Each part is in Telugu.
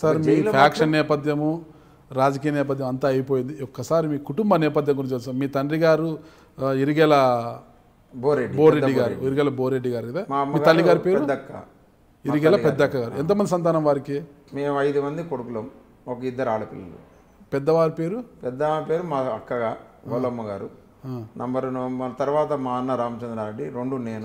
సార్ మీ ఫ్యాక్షన్ నేపథ్యము రాజకీయ నేపథ్యం అంతా అయిపోయింది. ఒక్కసారి మీ కుటుంబ నేపథ్యం గురించి తెలుసు. మీ తండ్రి గారు ఇరిగెల బోరెడ్డి గారు, ఇరిగెల బోరెడ్డి గారు కదా. మీ తల్లి గారి పేరు ఇరిగెల పెద్దక్క గారు. ఎంతమంది సంతానం వారికి? మేము 5 మంది కొడుకులం, ఒక 2 ఆడపిల్లలు. పెద్దవారి పేరు? పెద్దమ్మ పేరు మా అక్కగా వాళ్ళమ్మ గారు. నంబర్ తర్వాత మా అన్న రామచంద్రారెడ్డి, 2 నేను,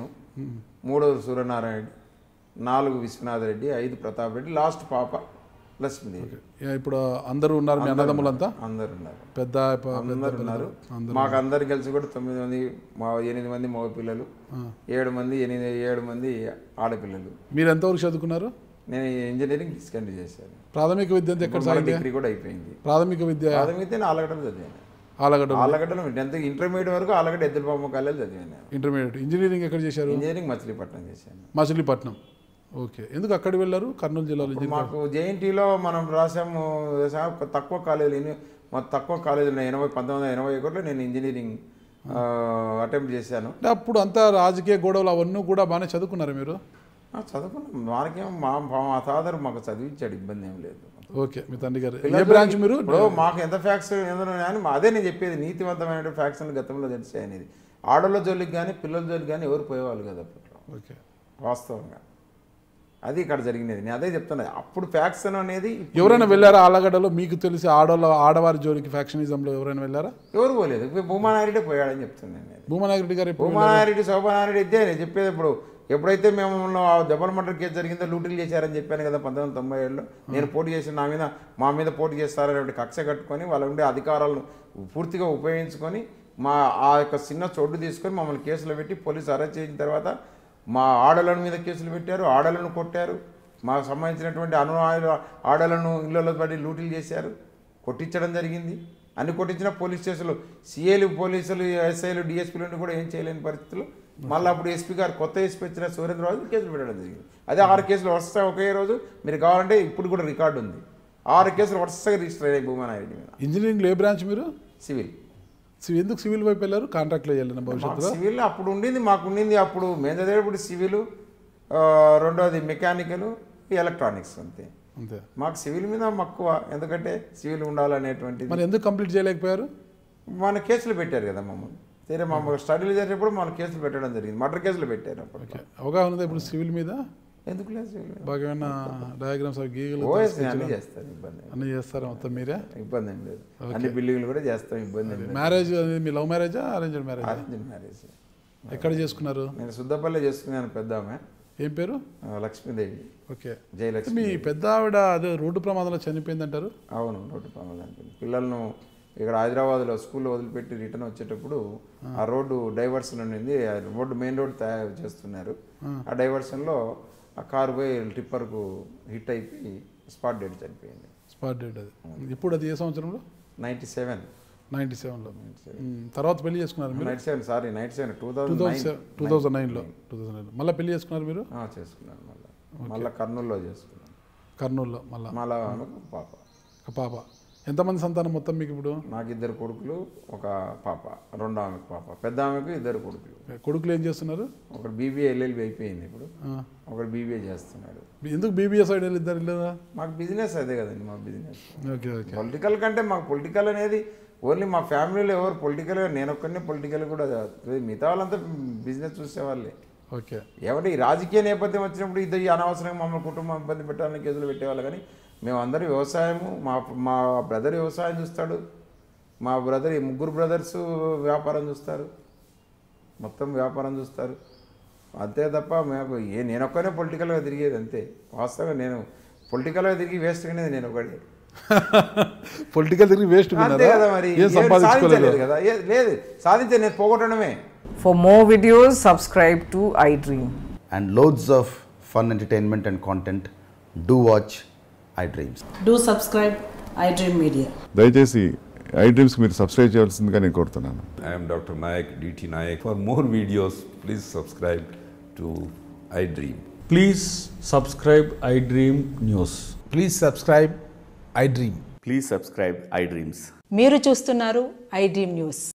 3 సూర్యనారాయణ రెడ్డి, 4 విశ్వనాథ రెడ్డి, 5 ప్రతాప్ రెడ్డి, లాస్ట్ పాప లక్ష్మీదేవి. ఇప్పుడు అందరూ ఉన్నారు మీ అన్నదమ్ములంతా? అందరు ఉన్నారు, పెద్ద అందరు ఉన్నారు. మాకు అందరు కలిసి కూడా 9 మంది, 8 మంది మగ పిల్లలు, 7 మంది ఆడపిల్లలు. మీరు ఎంతవరకు చదువుకున్నారు? నేను ఇంజనీరింగ్ డిస్కంటిన్యూ చేశాను. ప్రాథమిక విద్య ఎక్కడ? డిగ్రీ కూడా అయిపోయింది. ప్రాథమిక విద్య ఆలగడ్డలో చదివాను. ఆలగడ్డలో 10th ఇంటర్మీడియట్ వరకు ఆలగడ్డ ఎద్దులపామ కాలేజ్ చదివాను. ఇంటర్మీడియట్. ఇంజనీరింగ్ ఎక్కడ చేశారు? ఇంజనీరింగ్ మచిలీపట్నం చేశాను. మచిలీపట్నం. ఓకే. ఎందుకు అక్కడికి వెళ్ళారు? కర్నూలు జిల్లాలో. మాకు జేఎన్టీలో మనం రాసాము, తక్కువ కాలేజీలు, తక్కువ కాలేజీలు 1981లో నేను ఇంజనీరింగ్ అటెంప్ట్ చేశాను. అప్పుడు అంతా రాజకీయ గొడవలు అవన్నీ కూడా బాగానే చదువుకున్నారు మీరు? చదువుకున్నాం. మనకేం మా ఫాదర్ మాకు చదివించాడు, ఇబ్బంది ఏం లేదు. ఓకే. మీ తండ్రి గారు ఏ బ్రాంచ్? మీరు ఇప్పుడు మాకు ఎంత ఫ్యాక్షన్ ఏదైనా కానీ అదే నేను చెప్పేది, నీతివంతమైన ఫ్యాక్షన్ గతంలో తెలిసాయి అనేది. ఆడోళ్ళ జోలికి కానీ పిల్లల జోలికి కానీ ఎవరు పోయేవాళ్ళు కదా అప్పట్లో. ఓకే. వాస్తవంగా అది ఇక్కడ జరిగినది. నేను అదే చెప్తున్నా. అప్పుడు ఫ్యాక్షన్ అనేది ఎవరైనా వెళ్ళారా ఆలగడ్డలో? మీకు తెలిసి ఆడవారి జోలికి ఫ్యాక్షనిజంలో ఎవరైనా వెళ్ళారా? ఎవరు పోలేదు. భూమా నాయుడు పోయాడని చెప్తున్నాను నేను. భూమా నాయుడు గారు? భూమా నాయుడు, శోభానాయుడు అయితే నేను చెప్పేది. ఇప్పుడు ఎప్పుడైతే మేము డబల్ మర్డర్ కేసు జరిగిందో లూటీలు చేశారని చెప్పాను కదా 1997లో. నేను పోటీ చేసి మా మీద పోటీ చేస్తారనే కక్ష కట్టుకొని వాళ్ళ ఉండే అధికారాలను పూర్తిగా ఉపయోగించుకొని ఆ యొక్క చిన్న చోటు తీసుకొని మమ్మల్ని కేసులు పెట్టి పోలీసు అరెస్ట్ చేసిన తర్వాత మా ఆడలను మీద కేసులు పెట్టారు, ఆడలను కొట్టారు, మాకు సంబంధించినటువంటి ఆడలను ఇళ్లలో పడి లూటీలు చేశారు, కొట్టించడం జరిగింది. అన్ని కొట్టించిన పోలీస్ స్టేషన్లు సిఐలు, పోలీసులు, ఎస్ఐలు, డిఎస్పీలను కూడా ఏం చేయలేని పరిస్థితులు. మళ్ళీ అప్పుడు ఎస్పీ గారు, కొత్త ఎస్పీ వచ్చిన సురేంద్రరాజు కేసులు పెట్టడం జరిగింది. అదే 6 కేసులు వరుసగా ఒకే రోజు. మీరు కావాలంటే ఇప్పుడు కూడా రికార్డు ఉంది. 6 కేసులు వరుసగా రిజిస్టర్ అయ్యాయి భూమా నాయుడు మీద. ఇంజనీరింగ్లో ఏ బ్రాంచ్ మీరు? సివిల్. ఎందుకు సివిల్ వైపు వెళ్ళారు? కాంట్రాక్ట్లో వెళ్ళిన భవిష్యత్తులో? సివిల్ అప్పుడు ఉండింది, మాకు ఉండింది. అప్పుడు మేము చదివేటప్పుడు సివిల్, రెండోది మెకానికల్, ఎలక్ట్రానిక్స్ అంతే. మాకు సివిల్ మీద మక్కువ, ఎందుకంటే సివిల్ ఉండాలనేటువంటిది. మరి ఎందుకు కంప్లీట్ చేయలేకపోయారు? మన కేసులు పెట్టారు కదా మమ్మల్ని. సరే మా స్టడీలు జరిగేటప్పుడు మన కేసులు పెట్టడం జరిగింది, మర్డర్ కేసులు పెట్టారు. అప్పుడు అవగాహన ఉంది ఇప్పుడు సివిల్ మీద? ఎందుకు లేదు సివిల్? బాగా డయాగ్రామ్స్ గీగలు అన్నీ చేస్తారు, ఇబ్బంది అన్నీ చేస్తారు మొత్తం మీరే? ఇబ్బంది ఏం లేదు. అన్ని బిల్డింగ్లు కూడా చేస్తాం, ఇబ్బంది ఏం లేదు. మ్యారేజ్ మీ లవ్ మ్యారేజా అరేంజ్డ్ మ్యారేజ్? Arranged marriage. ఎక్కడ చేసుకున్నారు? నేను సుద్దపల్లి చేసుకున్నాను. పెద్ద ఆమె. ఏం పేరు? లక్ష్మీదేవి. ఓకే. జయలక్ష్మి. మీ పెద్ద ఆవిడ అదే రోడ్డు ప్రమాదంలో చనిపోయింది అంటారు? అవును, రోడ్డు ప్రమాదం చనిపోయింది. పిల్లలను ఇక్కడ హైదరాబాద్లో స్కూల్లో వదిలిపెట్టి రిటర్న్ వచ్చేటప్పుడు ఆ రోడ్డు డైవర్షన్ ఉండింది. రోడ్డు మెయిన్ రోడ్డు తయారు చేస్తున్నారు. ఆ డైవర్షన్లో ఆ కారు పోయి టిప్పర్కు హిట్ అయిపోయి స్పాట్ డెడ్ చనిపోయింది. Spot dead. అది ఇప్పుడు అది ఏ సంవత్సరంలో? 97లో. తర్వాత పెళ్లి చేసుకున్నారు మీరు? 2009లో. మళ్ళీ పెళ్లి చేసుకున్నారు మీరు? చేసుకున్నాను. మళ్ళీ కర్నూలులో చేసుకున్నాను. కర్నూలులో మళ్ళీ పాప. ఎంతమంది సంతానం మొత్తం మీకు ఇప్పుడు? నాకు 2 కొడుకులు, ఒక పాప. రెండో ఆమెకు పాప. పెద్ద ఆమెకు 2 కొడుకులు. కొడుకులు ఏం చేస్తున్నారు? ఒకటి బీబీఏ ఎల్ఎల్బి అయిపోయింది ఇప్పుడు, ఒకటి బీబీఏ చేస్తున్నాడు. ఎందుకు బీబీఏ సైడ్ వెళ్ళిద్దరు లేదా? మాకు బిజినెస్ అదే కదండి మా బిజినెస్. Okay okay. పొలిటికల్ కంటే మాకు పొలిటికల్ అనేది ఓన్లీ మా ఫ్యామిలీలో ఎవరు పొలిటికల్, నేను ఒక్కరిని పొలిటికల్ కూడా, మిగతా వాళ్ళంతా బిజినెస్ చూసేవాళ్ళే. ఓకే. ఏమంటే ఈ రాజకీయ నేపథ్యం వచ్చినప్పుడు ఇది అనవసరంగా మమ్మల్ని కుటుంబం ఇబ్బంది పెట్టాలని కేసులు పెట్టేవాళ్ళు. కానీ మేమందరూ వ్యవసాయము, మా బ్రదర్ వ్యవసాయం చూస్తాడు, మా బ్రదర్ 3 బ్రదర్స్ వ్యాపారం చూస్తారు, మొత్తం వ్యాపారం చూస్తారు. అంతే తప్ప మేము నేను ఒక్కనే పొలిటికల్గా తిరిగేది అంతే. వాస్తవంగా నేను పొలిటికల్గా తిరిగి వేస్ట్ అనేది నేను ఒకటి. పొలిటికల్ తిరిగి వేస్ట్ అంతే కదా. మరి సాధించలేదు కదా. లేదు, సాధించే నేను పోగొట్టడమే. For more videos, subscribe to iDream. And loads of fun entertainment and content. Do watch iDreams. Do subscribe iDreamMedia. దయచేసి iDreams మీరు సబ్స్క్రైబ్ చేయాల్సిందిగా నేను కోరుతున్నాను. I am Dr. Nayak, DT Nayak. For more videos, please subscribe to iDream. Please subscribe iDream News. Please subscribe iDream. Please subscribe iDreams. మీరు చూస్తున్నారు iDream News.